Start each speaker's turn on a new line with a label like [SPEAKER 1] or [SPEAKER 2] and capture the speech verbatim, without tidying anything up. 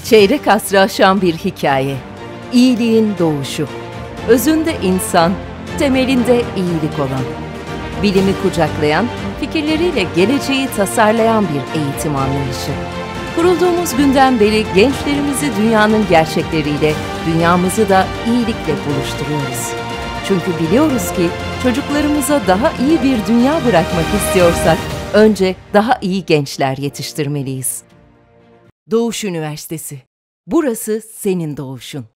[SPEAKER 1] Çeyrek asrı aşan bir hikaye. İyiliğin doğuşu. Özünde insan, temelinde iyilik olan. Bilimi kucaklayan, fikirleriyle geleceği tasarlayan bir eğitim anlayışı. Kurulduğumuz günden beri gençlerimizi dünyanın gerçekleriyle, dünyamızı da iyilikle buluşturuyoruz. Çünkü biliyoruz ki çocuklarımıza daha iyi bir dünya bırakmak istiyorsak, önce daha iyi gençler yetiştirmeliyiz. Doğuş Üniversitesi. Burası senin doğuşun.